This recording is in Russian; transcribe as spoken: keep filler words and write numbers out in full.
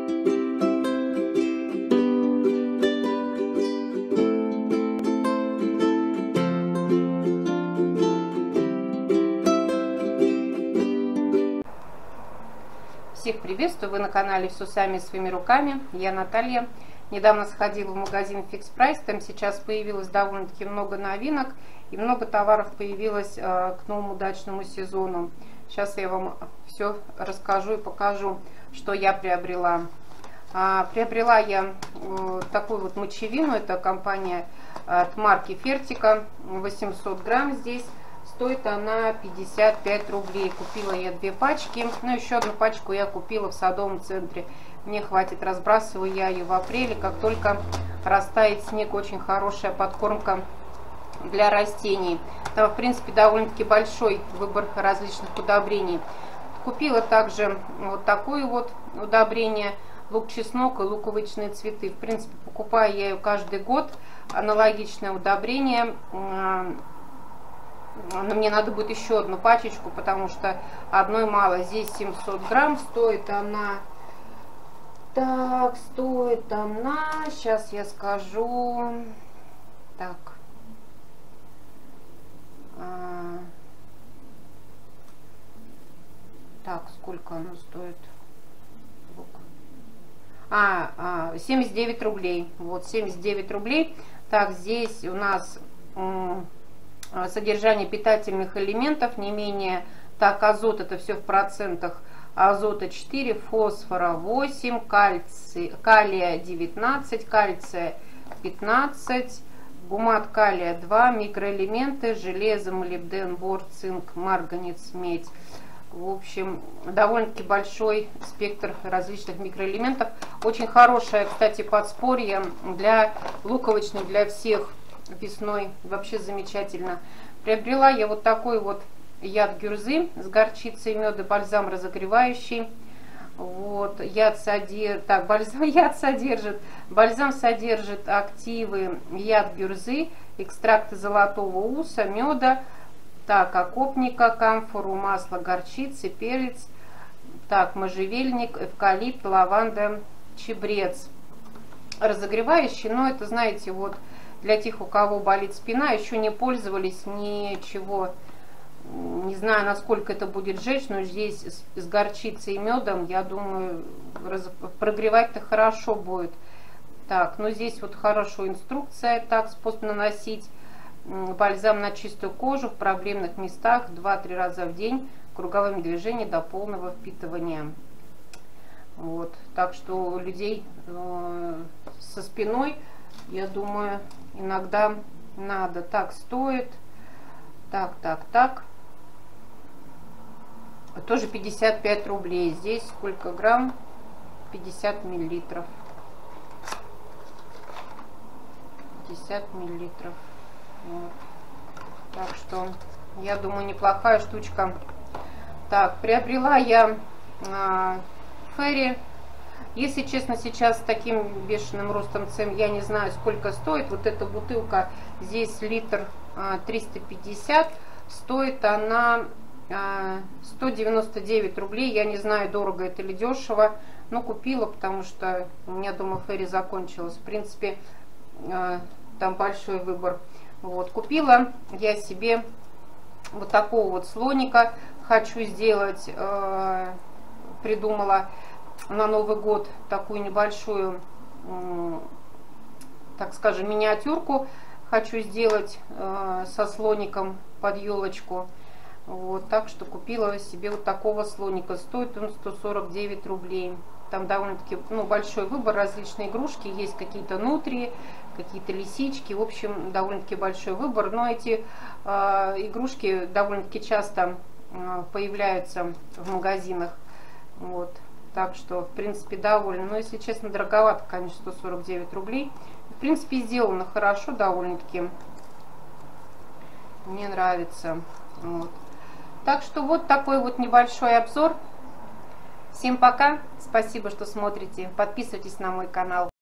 Всех приветствую, вы на канале «Все сами своими руками». Я Наталья. Недавно сходила в магазин Fix Price, там сейчас появилось довольно-таки много новинок и много товаров появилось э, к новому дачному сезону. Сейчас я вам все расскажу и покажу, что я приобрела. А, приобрела я э, такую вот мочевину, это компания от марки Фертика, восемьсот грамм здесь. Стоит она пятьдесят пять рублей. Купила я две пачки. Ну, еще одну пачку я купила в садовом центре. Мне хватит, разбрасываю я ее в апреле. Как только растает снег, очень хорошая подкормка для растений. Там, в принципе, довольно-таки большой выбор различных удобрений. Купила также вот такое вот удобрение. Лук-чеснок и луковичные цветы. В принципе, покупаю я ее каждый год. Аналогичное удобрение. Но мне надо будет еще одну пачечку, потому что одной мало. Здесь семьсот грамм, стоит она, так, стоит она, сейчас я скажу, так, а, так, сколько она стоит, а, а, семьдесят девять рублей, вот, семьдесят девять рублей, так, здесь у нас содержание питательных элементов не менее, так, азот, это все в процентах, азота четыре, фосфора восемь, кальций, калия девятнадцать, кальция пятнадцать, гумат калия два, микроэлементы, железо, молибден, бор, цинк, марганец, медь. В общем, довольно-таки большой спектр различных микроэлементов. Очень хорошее, кстати, подспорье для луковичных, для всех весной. Вообще замечательно. Приобрела я вот такой вот яд гюрзы с горчицей меда, бальзам разогревающий. Вот, яд содержит, так, бальзам, яд содержит, бальзам содержит активы яд гюрзы, экстракты золотого уса, меда, так, окопника, камфору, масло горчицы, перец, так, можжевельник, эвкалипт, лаванда, чебрец. Разогревающий, но это, знаете, вот для тех, у кого болит спина, еще не пользовались, ничего, не знаю, насколько это будет жечь, но здесь с, с горчицей и медом, я думаю, раз, прогревать-то хорошо будет. Так, ну здесь вот хорошо инструкция, так, способ наносить бальзам на чистую кожу в проблемных местах два-три раза в день, круговыми движениями до полного впитывания. Вот, так что у людей э, со спиной, я думаю, иногда надо. Так, стоит. Так, так, так. Тоже пятьдесят пять рублей. Здесь сколько грамм? пятьдесят миллилитров. пятьдесят миллилитров. Вот. Так что, я думаю, неплохая штучка. Так, приобрела я э, Ферри. Если честно, сейчас с таким бешеным ростом цен, я не знаю, сколько стоит. Вот эта бутылка, здесь литр триста пятьдесят, стоит она сто девяносто девять рублей. Я не знаю, дорого это или дешево, но купила, потому что у меня дома Ферри закончилась. В принципе, там большой выбор. Вот, купила я себе вот такого вот слоника. Хочу сделать, придумала на Новый год такую небольшую, так скажем, миниатюрку. Хочу сделать э, со слоником под елочку. Вот, так что купила себе вот такого слоника. Стоит он сто сорок девять рублей. Там довольно-таки, ну, большой выбор, различные игрушки. Есть какие-то нутрии, какие-то лисички. В общем, довольно-таки большой выбор. Но эти э, игрушки довольно-таки часто э, появляются в магазинах. Вот. Так что, в принципе, довольна. Но, если честно, дороговато, конечно, сто сорок девять рублей. В принципе, сделано хорошо довольно-таки. Мне нравится. Вот. Так что, вот такой вот небольшой обзор. Всем пока. Спасибо, что смотрите. Подписывайтесь на мой канал.